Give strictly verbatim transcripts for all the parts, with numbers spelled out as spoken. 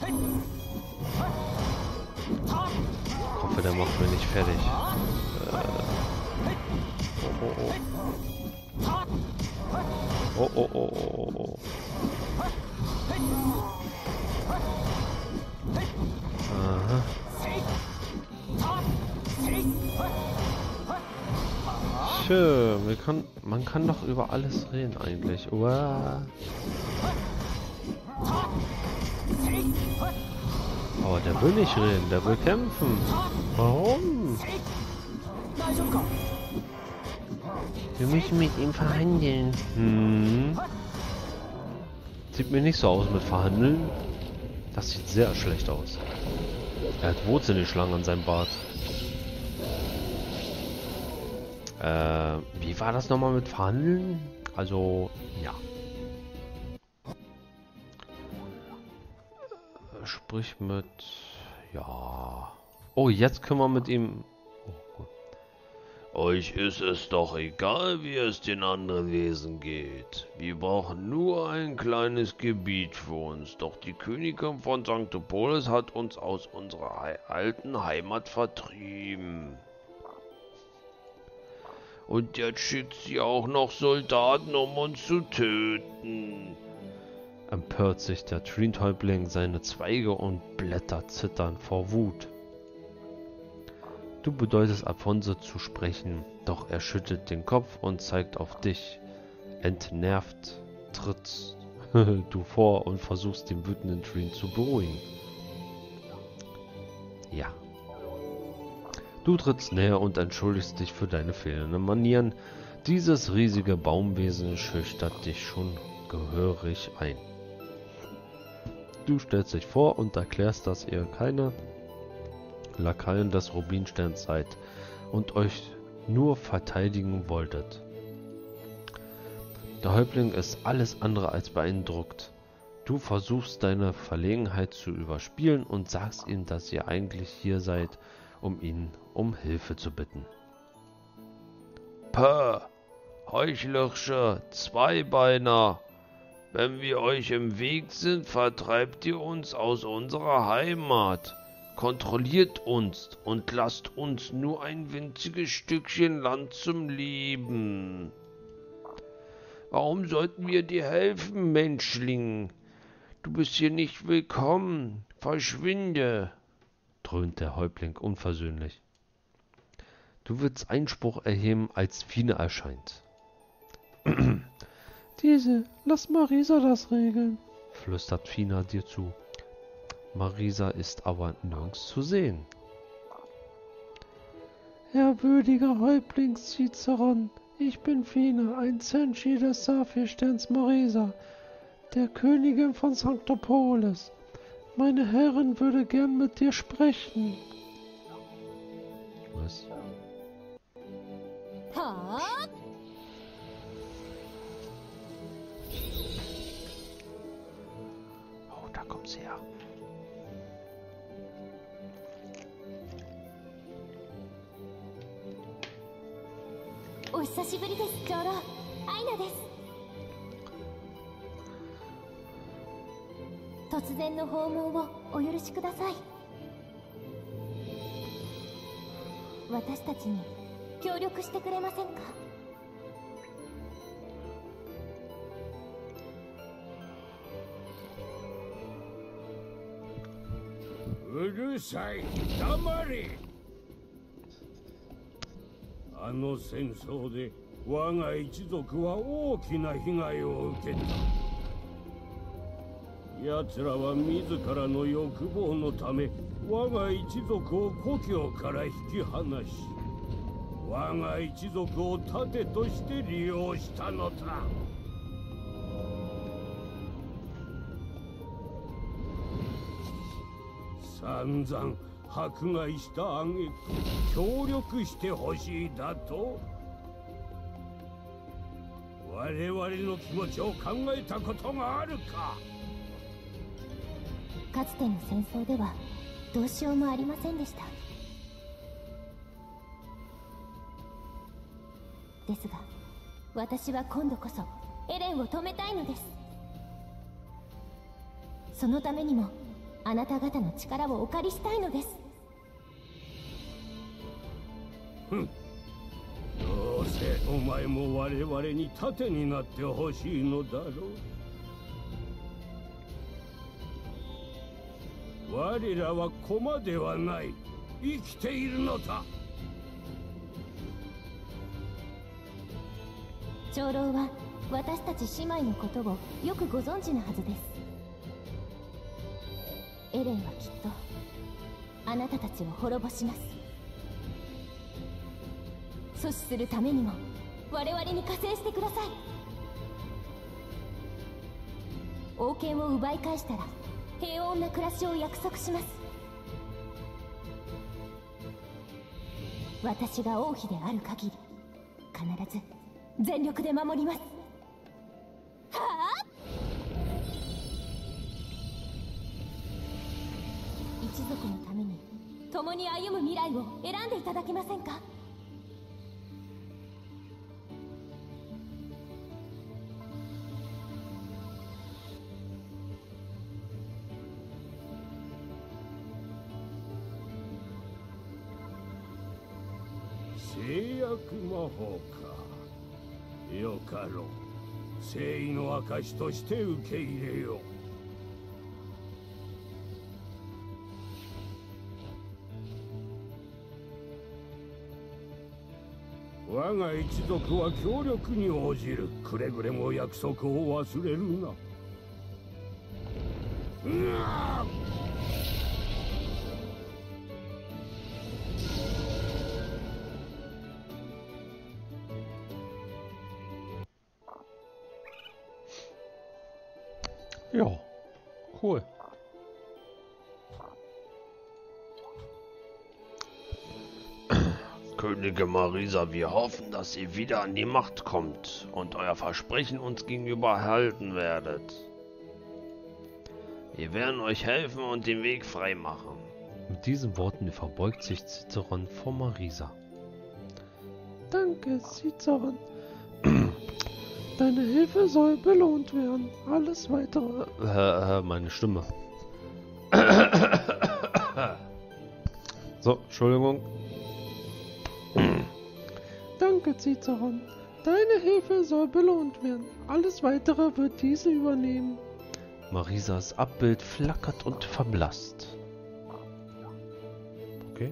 Ich hoffe, der macht mich nicht fertig. Äh. Oh, oh, oh. Oh, oh, oh, oh, oh. Aha. Tja, wir kann, man kann doch über alles reden eigentlich. Uah. Aber der will nicht reden, der will kämpfen. Warum? Wir müssen mit ihm verhandeln. Hm. Sieht mir nicht so aus mit Verhandeln. Das sieht sehr schlecht aus. Er hat Wurzelschlangen an seinem Bart. Äh, wie war das nochmal mit Verhandeln? Also, ja. Sprich mit... Ja... Oh, jetzt können wir mit ihm... Oh, gut. Euch ist es doch egal, wie es den anderen Wesen geht. Wir brauchen nur ein kleines Gebiet für uns. Doch die Königin von Sanctopolis hat uns aus unserer he alten Heimat vertrieben. Und jetzt schickt sie auch noch Soldaten, um uns zu töten. Empört sich der Treen-Häuptling, seine Zweige und Blätter zittern vor Wut. Du bedeutest Alfonso zu sprechen, doch er schüttelt den Kopf und zeigt auf dich. Entnervt trittst du vor und versuchst den wütenden Treen zu beruhigen. Ja. Du trittst näher und entschuldigst dich für deine fehlenden Manieren. Dieses riesige Baumwesen schüchtert dich schon gehörig ein. Du stellst dich vor und erklärst, dass ihr keine Lakaien des Rubinsterns seid und euch nur verteidigen wolltet. Der Häuptling ist alles andere als beeindruckt. Du versuchst deine Verlegenheit zu überspielen und sagst ihm, dass ihr eigentlich hier seid, um ihn um Hilfe zu bitten. Pah, heuchlerischer Zweibeiner! Wenn wir euch im Weg sind, vertreibt ihr uns aus unserer Heimat. Kontrolliert uns und lasst uns nur ein winziges Stückchen Land zum Leben. Warum sollten wir dir helfen, Menschling? Du bist hier nicht willkommen. Verschwinde, dröhnt der Häuptling unversöhnlich. Du willst Einspruch erheben, als Fine erscheint. Diese, lass Marisa das regeln, flüstert Fina dir zu. Marisa ist aber nirgends zu sehen. Herr würdiger Häuptling Ciceron, ich bin Fina, ein Senshi des Saphirsterns Marisa, der Königin von Sanctopolis. Meine Herrin würde gern mit dir sprechen. Was? Ha? Oh, da kommt sie her. お久しぶりです、長老。アイナです。突然の訪問をお許しください。私たちに協力してくれませんか？ うるさい、黙れ。あの戦争で我が一族は大きな被害を受けた。奴らは自らの欲望のため我が一族を故郷から引き離し、我が一族を盾として利用したのだ。散々迫害した挙句協力してほしいだと？我々の気持ちを考えたことがあるか？ かつての戦争ではどうしようもありませんでした。ですが私は今度こそエレンを止めたいのです。そのためにもあなた方の力をお借りしたいのです。 ふん、どうせお前も我々に盾になってほしいのだろう。我らは駒ではない、生きているのだ。 長老は私たち姉妹のことをよくご存知なはずです。エレンはきっとあなたたちを滅ぼします。阻止するためにも我々に加勢してください。王権を奪い返したら平穏な暮らしを約束します。私が王妃である限り必ず全力で守ります。はあ、一族のために共に歩む未来を選んでいただけませんか。 制約魔法か。よかろう。誠意の証として受け入れよう。我が一族は協力に応じる。くれぐれも約束を忘れるな。うわっ！ Ja, cool. Königin Marisa, wir hoffen, dass ihr wieder an die Macht kommt und euer Versprechen uns gegenüber halten werdet. Wir werden euch helfen und den Weg frei machen. Mit diesen Worten verbeugt sich Ciceron vor Marisa. Danke, Ciceron. Deine Hilfe soll belohnt werden. Alles weitere... Äh, äh, meine Stimme. So, Entschuldigung. Danke, Ciceron. Deine Hilfe soll belohnt werden. Alles weitere wird diese übernehmen. Marisas Abbild flackert und verblasst. Okay.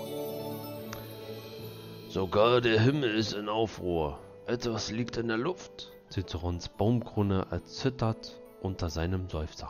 Sogar der Himmel ist in Aufruhr. Etwas liegt in der Luft. Cicerons Baumkrone erzittert unter seinem Seufzer.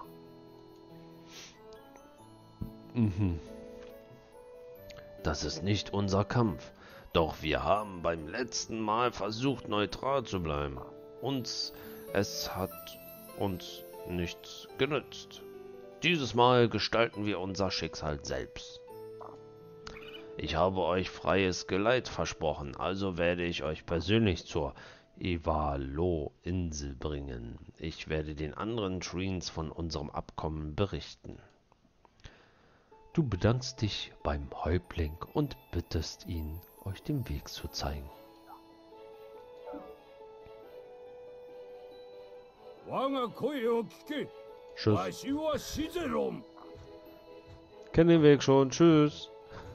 Mhm. Das ist nicht unser Kampf. Doch wir haben beim letzten Mal versucht, neutral zu bleiben. Uns, es hat uns nichts genützt. Dieses Mal gestalten wir unser Schicksal selbst. Ich habe euch freies Geleit versprochen, also werde ich euch persönlich zur Ivalo-Insel bringen. Ich werde den anderen Treens von unserem Abkommen berichten. Du bedankst dich beim Häuptling und bittest ihn, euch den Weg zu zeigen. Tschüss. Kenn den Weg schon. Tschüss.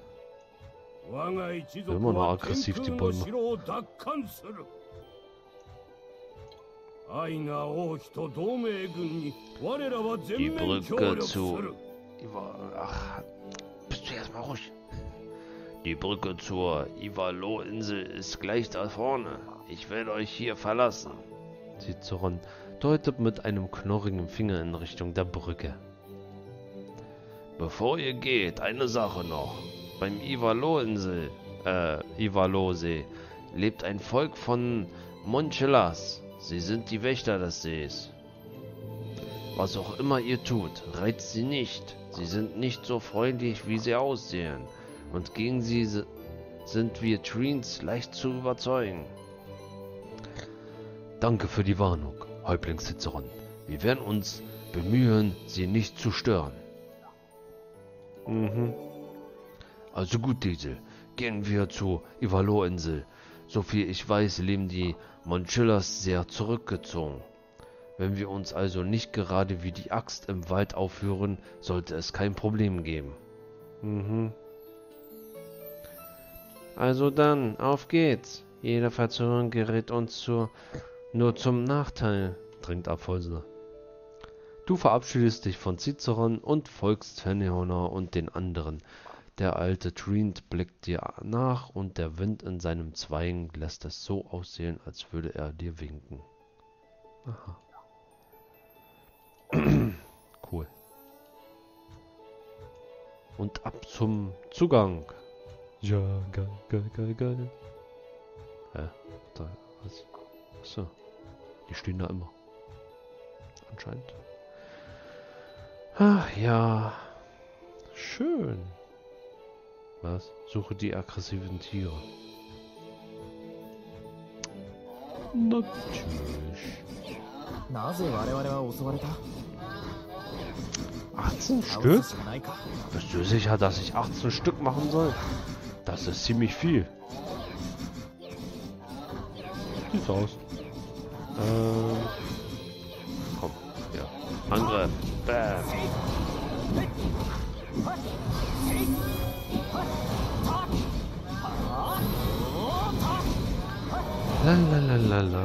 Immer noch aggressiv, die Bäume. Die Brücke zu... Ach, bist du erstmal ruhig. Die Brücke zur Ivalo-Insel ist gleich da vorne. Ich werde euch hier verlassen. Ciceron deutet mit einem knorrigen Finger in Richtung der Brücke. Bevor ihr geht, eine Sache noch. Beim Ivalo-Insel, äh, Ivalo-See, lebt ein Volk von Monchellas. Sie sind die Wächter des Sees. Was auch immer ihr tut, reizt sie nicht. Sie sind nicht so freundlich, wie sie aussehen. Und gegen sie sind wir Treens leicht zu überzeugen. Danke für die Warnung, Häuptling Ciceron. Wir werden uns bemühen, sie nicht zu stören. Mhm. Also gut, Diesel. Gehen wir zur Ivalo-Insel. Soviel ich weiß, leben die Monchellas sehr zurückgezogen. Wenn wir uns also nicht gerade wie die Axt im Wald aufführen, sollte es kein Problem geben. Mhm. Also dann, auf geht's. Jede Verzögerung gerät uns zu, nur zum Nachteil, dringt Apolse. Du verabschiedest dich von Ciceron und folgst Fenrir und den anderen. Der alte Trient blickt dir nach und der Wind in seinem Zweigen lässt es so aussehen, als würde er dir winken. Aha. Cool. Und ab zum Zugang. Ja, geil, geil, geil, geil. Hä? Da, was? Achso. Die stehen da immer. Anscheinend. Ach ja. Schön. Was? Suche die aggressiven Tiere. Natürlich. achtzehn Stück? Bist du sicher, dass ich achtzehn Stück machen soll? Das ist ziemlich viel. Sieht's aus. Ähm. Komm, ja. Angriff. Bam. La la la la la.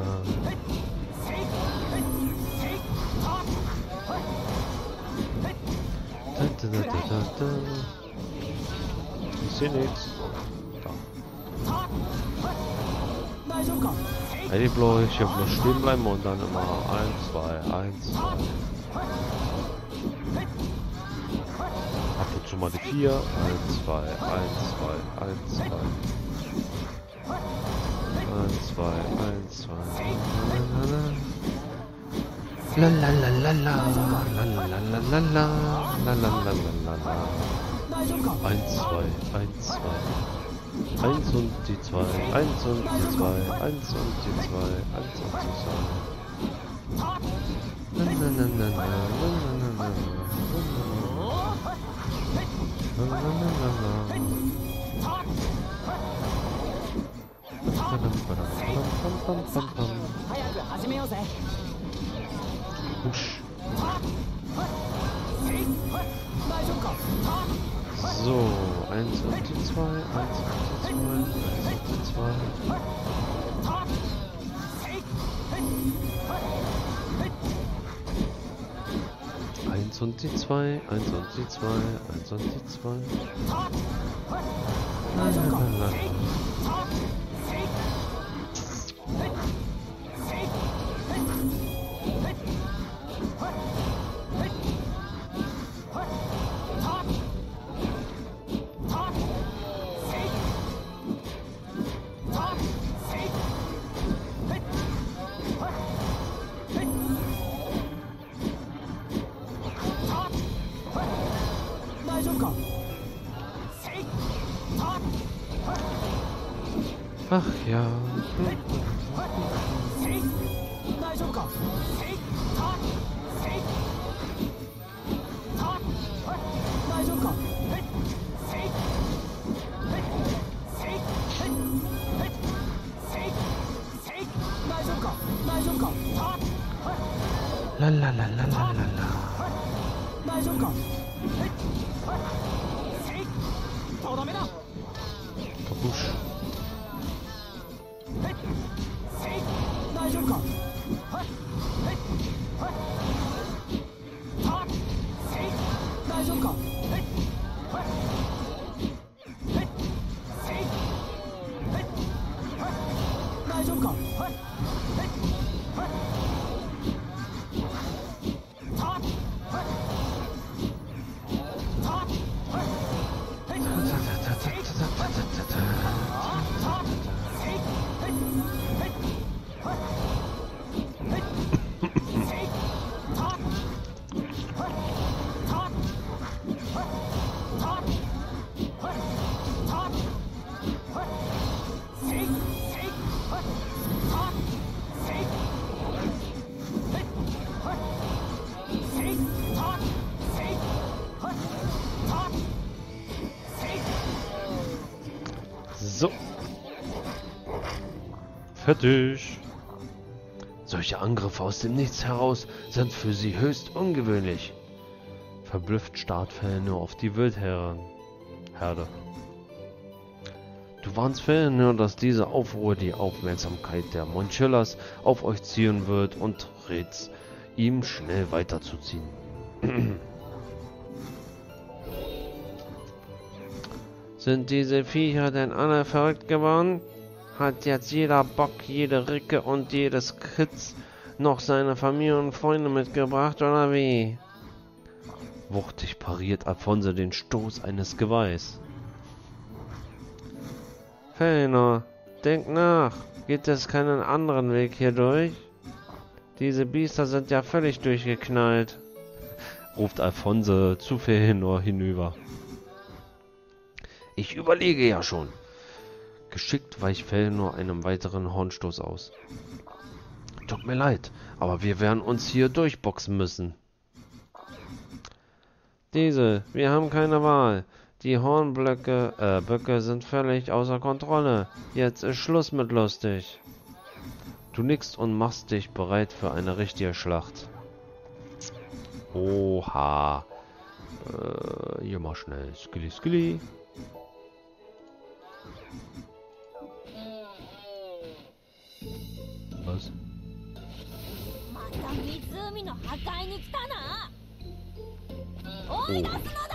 Da, da, da, da, da. Ich seh nix. Da. Hey, bloß, ich hab bloß stehen bleiben und dann immer eins, zwei, eins, zwei. Ab und zu mal die vier. eins, zwei, eins, zwei, eins, zwei. eins, zwei, eins, zwei. La la la la la la la la la la la la la la la la. eins, zwei, eins, zwei. eins und die zwei, eins und die zwei, eins und die zwei, eins und die zwei. La la la la la la la la la la. Husch. So, eins und die zwei, eins und die zwei, eins und die zwei. Eins und die zwei, eins und die zwei. Lalalala. Ach ja. La la la la la la la. Kapusch. So. Fertig. Solche Angriffe aus dem Nichts heraus sind für sie höchst ungewöhnlich. Verblüfft starrt Feanor auf die Wildherren. Herde. Du warnst Feanor, dass diese Aufruhr die Aufmerksamkeit der Monchellas auf euch ziehen wird und rätst ihm schnell weiterzuziehen. Sind diese Viecher denn alle verrückt geworden? Hat jetzt jeder Bock, jede Ricke und jedes Kitz noch seine Familie und Freunde mitgebracht, oder wie? Wuchtig pariert Alfonso den Stoß eines Geweihs. Feanor, denk nach. Gibt es keinen anderen Weg hier durch? Diese Biester sind ja völlig durchgeknallt, ruft Alfonso zu Feanor hinüber. Ich überlege ja schon. Geschickt weicht Feanor einem weiteren Hornstoß aus. Tut mir leid, aber wir werden uns hier durchboxen müssen. Diese, wir haben keine Wahl. Die Hornblöcke, äh, Böcke sind völlig außer Kontrolle. Jetzt ist Schluss mit lustig. Du nickst und machst dich bereit für eine richtige Schlacht. Oha. Äh, hier mal schnell. Skilly, skilly. Was? Oh.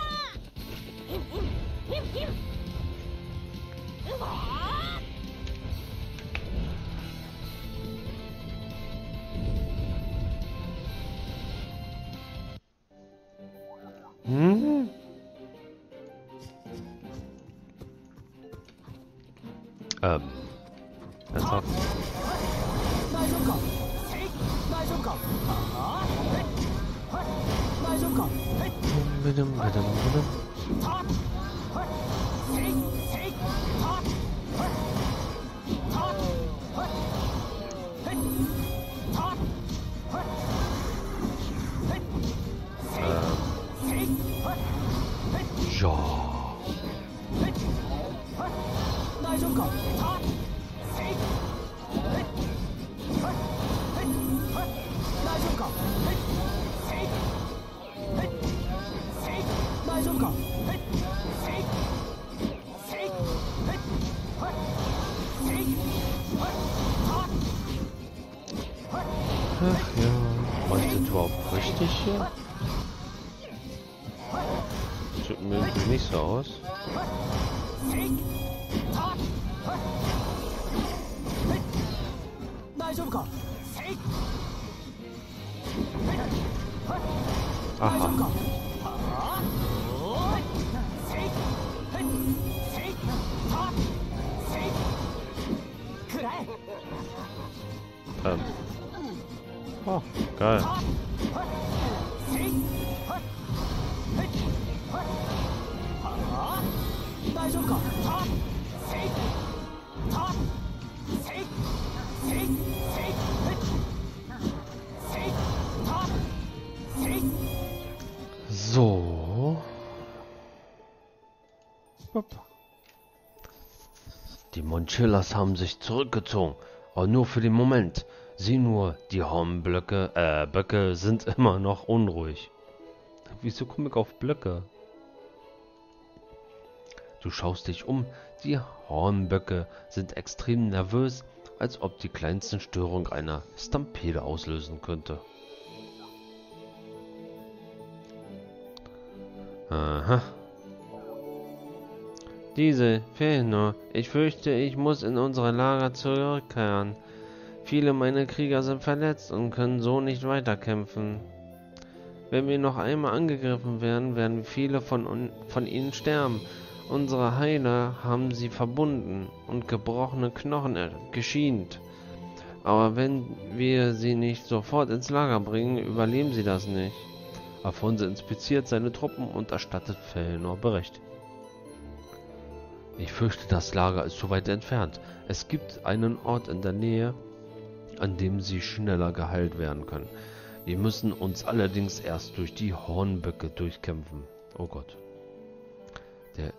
Hm? Ähm. Ernsthaft? Bitte, bitte, bitte. Ja. Ach ja, war ich das überhaupt richtig hier? Sieht mir irgendwie nicht so aus. Aha. Ähm. Oh, geil. So. Die Monchellas haben sich zurückgezogen, aber nur für den Moment. Sieh nur, die Hornblöcke, äh, Böcke sind immer noch unruhig. Wieso komme ich auf Blöcke? Du schaust dich um, die Hornböcke sind extrem nervös, als ob die kleinste Störung einer Stampede auslösen könnte. Aha. Diese, Feanor, ich fürchte, ich muss in unsere Lager zurückkehren. Viele meiner Krieger sind verletzt und können so nicht weiterkämpfen. Wenn wir noch einmal angegriffen werden, werden viele von, von ihnen sterben. Unsere Heiler haben sie verbunden und gebrochene Knochen geschient. Aber wenn wir sie nicht sofort ins Lager bringen, überleben sie das nicht. Alfonso inspiziert seine Truppen und erstattet Feanor Bericht. Ich fürchte, das Lager ist zu weit entfernt. Es gibt einen Ort in der Nähe, an dem sie schneller geheilt werden können. Wir müssen uns allerdings erst durch die Hornböcke durchkämpfen. Oh Gott. Der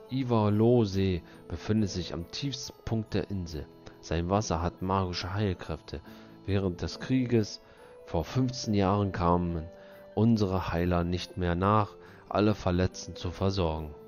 Ivaloo-See befindet sich am tiefsten Punkt der Insel. Sein Wasser hat magische Heilkräfte. während des Krieges. Vor fünfzehn Jahren kamen unsere Heiler nicht mehr nach, alle Verletzten zu versorgen.